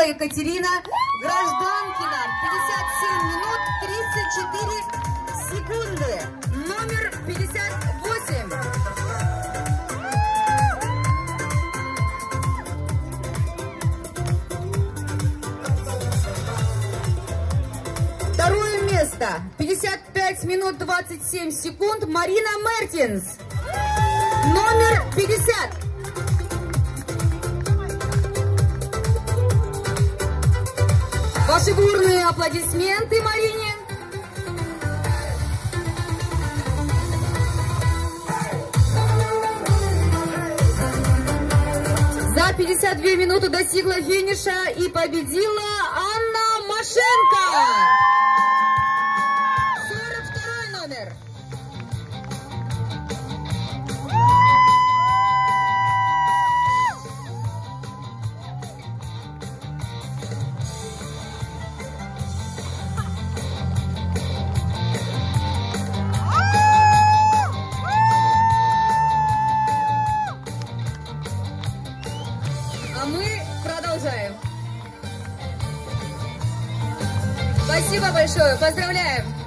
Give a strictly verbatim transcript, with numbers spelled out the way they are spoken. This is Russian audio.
Екатерина Гражданкина. пятьдесят семь минут тридцать четыре секунды. Номер пятьдесят восемь. Второе место. пятьдесят пять минут двадцать семь секунд. Марина Мертинс. Номер пятьдесят. Ваши бурные аплодисменты Марине. За пятьдесят две минуты достигла финиша и победила Анна Машенко. сорок второй номер. А мы продолжаем. Спасибо большое, поздравляем!